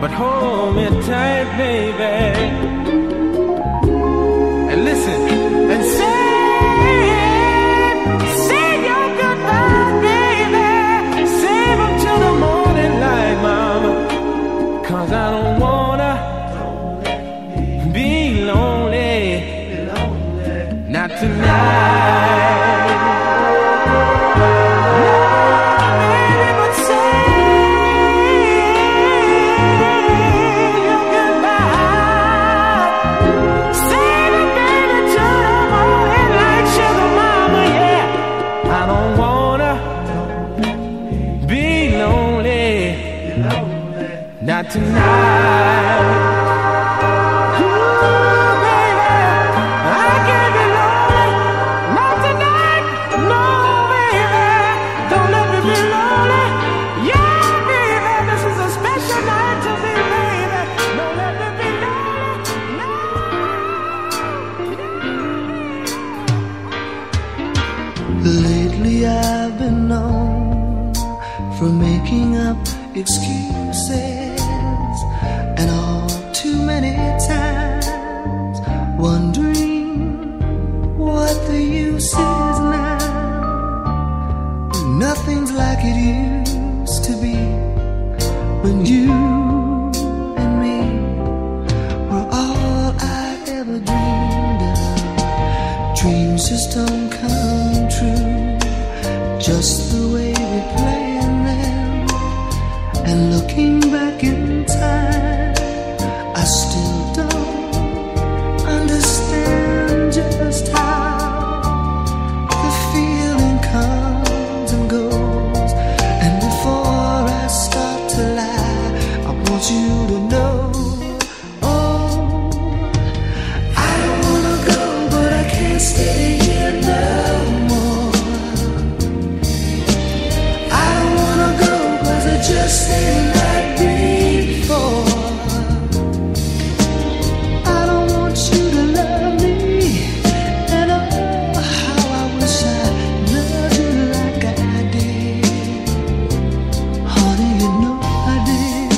but hold me tight, baby. And listen and say your goodbye, baby. Save them till the morning light, mama. 'Cause I don't wanna be lonely, not tonight. Not tonight. Ooh, baby, I can't be lonely. Not tonight. No, baby, don't let me be lonely. Yeah, baby, this is a special night to me, baby. Don't let me be lonely. No. Lately I've been known for making up excuses, and all too many times wondering what the use is now. Nothing's like it used to be when you and me were all I ever dreamed of. Dreams just don't come true just the way we planned them. And looking back in time, I still don't understand just how the feeling comes and goes. And before I start to lie, I want you to know, oh, I don't wanna go, but I can't stay here no more. I don't wanna go, 'cause I just ain't like before. I don't want you to love me, and oh, how I wish I loved you like I did. Honey, you know I did.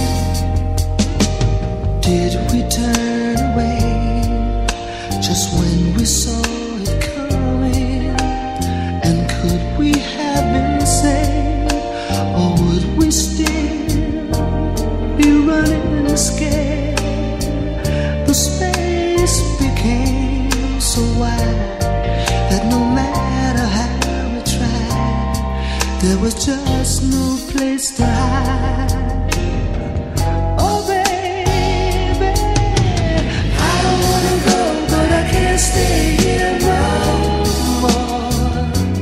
Did we turn away just when we saw it coming? And could we have been saved, or would we still be running scared? The space became so wide that no matter how we tried, there was just no place to hide. Oh baby, I don't wanna go, but I can't stay here no more.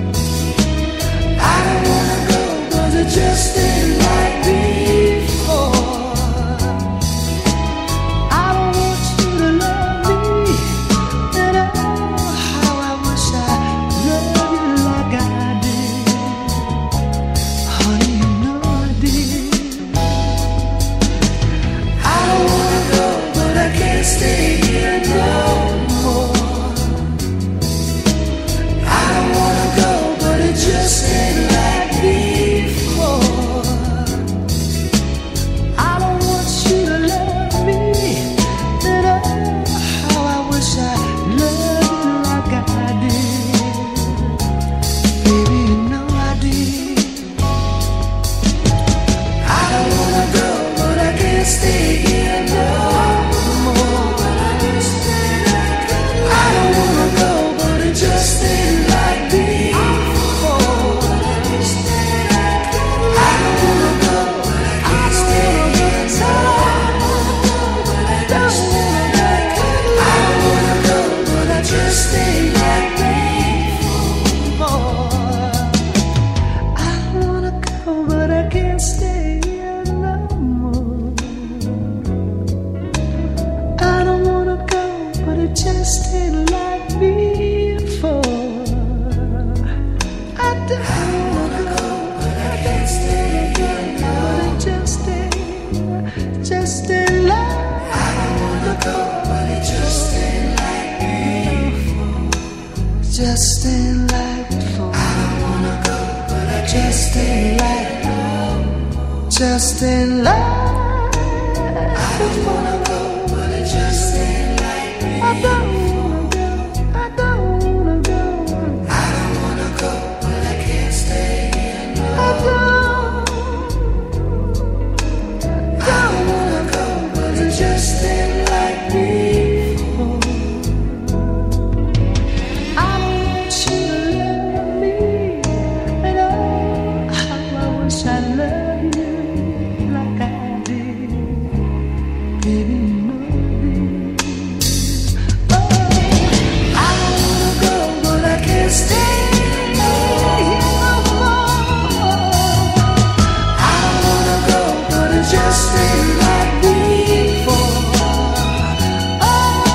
I don't wanna go, 'cause it just ain't like before. I don't want you to love me, and oh, how I wish I loved you like I did. Honey, you know I did. I don't wanna go, but I can't stay here no more. I don't wanna go, but it just ain't like before. I don't want you to love me, and oh, how I wish I loved you like I did. Baby, you know I did. I don't wanna go, but I can't stay here no more. I don't wanna go, but it just ain't like before. I don't wanna go, but I can't stay here no more. I don't wanna go, but I just ain't like before. I don't wanna go, but I can't stay here no more. I don't wanna go, but it just ain't like before. I don't wanna go, but I can't stay here no more. But it just ain't like. I don't wanna go, but it just ain't like before. Just ain't like before. I don't wanna go, but I just ain't like. Just ain't like. just wanna go, but it just ain't like me. I don't wanna go, I don't wanna go. I don't wanna go, but I can't stay here. No. I don't wanna go, but it just ain't like me. I don't want you to love me at all. How I wish I loved you like I did. Baby, you know this. Oh, I don't wanna go, but I can't stay here no more. I don't wanna go, but it just ain't like before. Oh,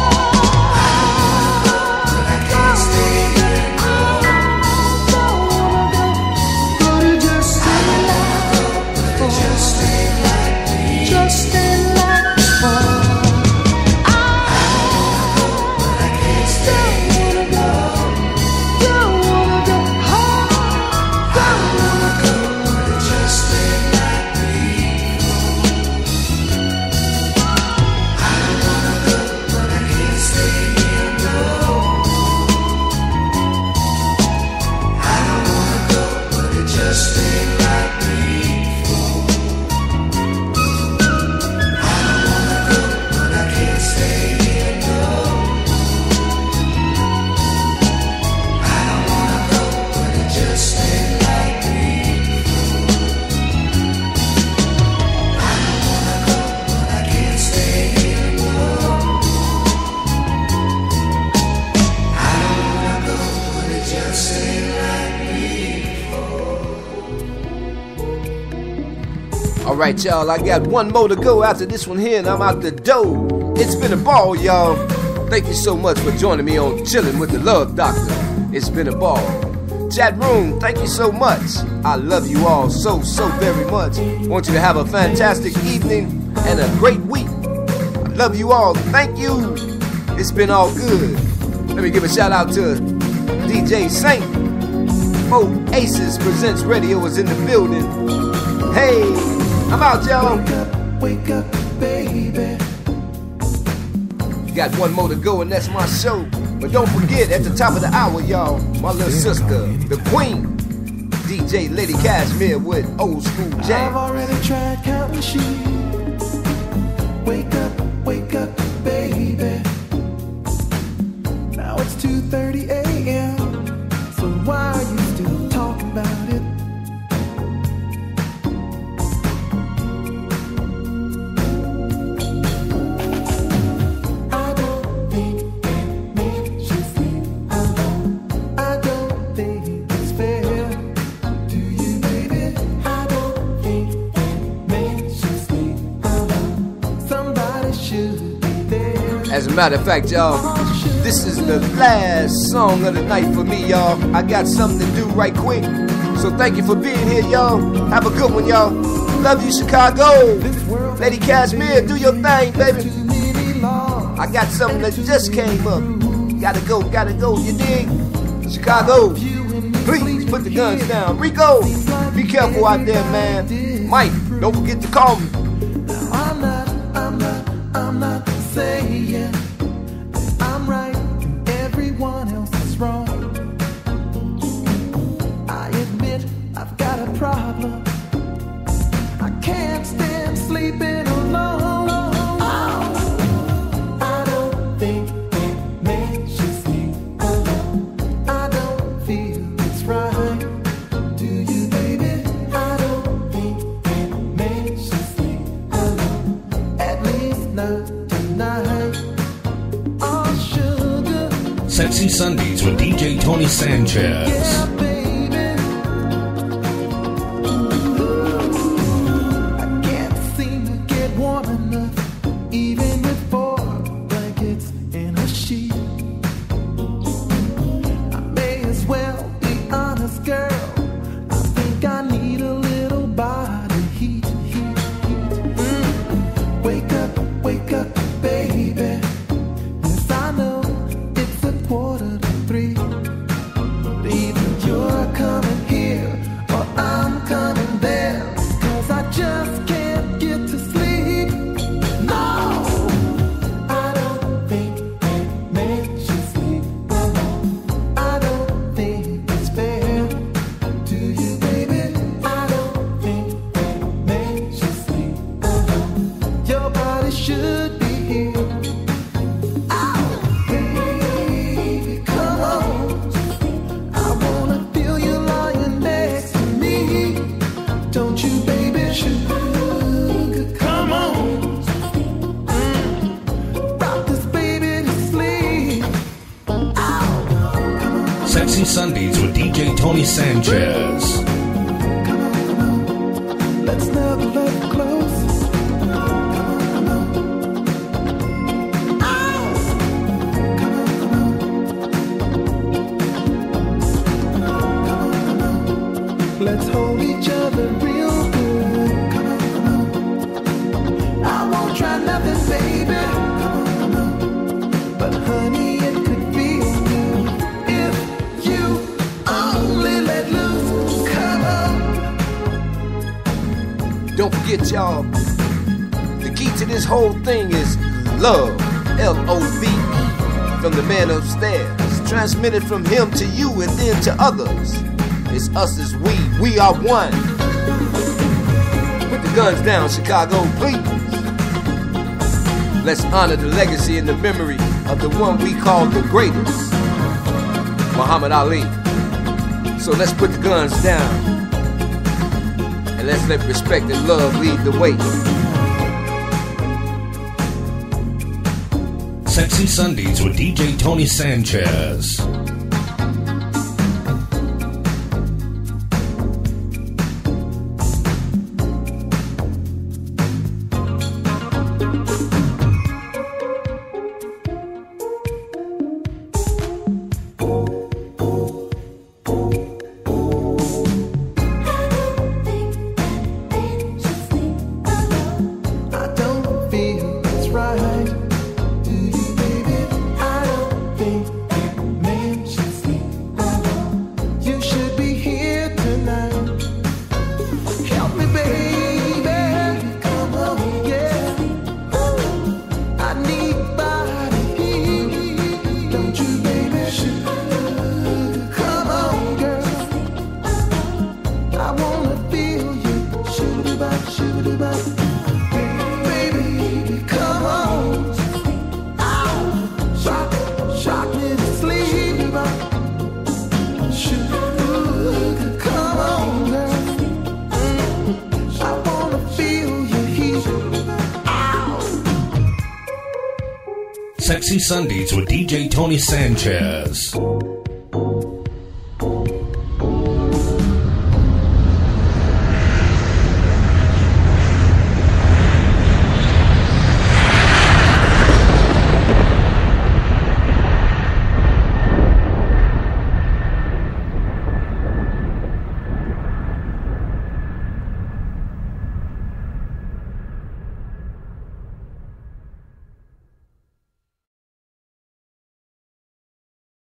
but I can't stay here. I don't wanna go, but it just ain't like before. Just ain't like before. Just ain't like before. But I can't stay here. Don't wanna go, don't wanna go, but it just ain't like before. I don't wanna go, but I can't stay here. No, I don't wanna go, but it just ain't like before. I don't wanna go, but I can't stay here. No, I don't wanna go, but it just ain't like before. I don't wanna go, but I can't stay here. No, I don't wanna go, but it just ain't like before. All right, y'all, I got one more to go after this one here, and I'm out the door. It's been a ball, y'all. Thank you so much for joining me on Chillin' with the Love Doctor. It's been a ball. Chat room, thank you so much. I love you all so very much. Want you to have a fantastic evening and a great week. I love you all. Thank you. It's been all good. Let me give a shout out to DJ Saint. Aces Presents Radio is in the building. Hey, I'm out, y'all. Wake up, baby. Got one more to go, and that's my show. But don't forget, at the top of the hour, y'all, my little sister, the queen, DJ Lady Cashmere with Old School I've Jam. already tried counting sheep. Wake up, baby. Now it's 2:30 a.m. So why are you still talking about it? I don't think it makes you feel alone. I don't think it's fair to you, baby. I don't think it makes you feel alone. Somebody should be there. As a matter of fact, y'all, this is the last song of the night for me, y'all. I got something to do right quick. So thank you for being here, y'all. Have a good one, y'all. Love you, Chicago. Lady Cashmere, do your thing, baby. I got something that just came up. Gotta go, you dig? Chicago, please put the guns down. Rico, be careful out there, man. Mike, don't forget to call me. I'm not saying I'm right and everyone else is wrong. I admit I've got a problem. I can't stand sleeping alone. I don't think it makes you feel alone. I don't feel it's right. Do you, baby? I don't think it makes you feel alone. At least not tonight. Oh, sugar. Sexy Sundays with DJ Tony Sanchez. Yeah, baby. Ooh, I can't seem to get warm enough, even with 4 blankets in a sheet. I may as well be honest, girl. I think I need a little body heat. Wake up, baby. Yes, I know it's a 2:45. But even you're Sanchez. Let's never let close. Let's hold each other real good. I won't try nothing, baby. But honey, it could feel good if you only let loose. Come on. Don't forget, y'all, the key to this whole thing is love. L-O-V-E. From the man upstairs. Transmitted from him to you and then to others. It's us as we are one. Put the guns down, Chicago, please. Let's honor the legacy and the memory of the one we call the greatest, Muhammad Ali. So let's put the guns down and let's let respect and love lead the way. Sexy Sundays with DJ Tony Sanchez. Sexy Sundays with DJ Tony Sanchez.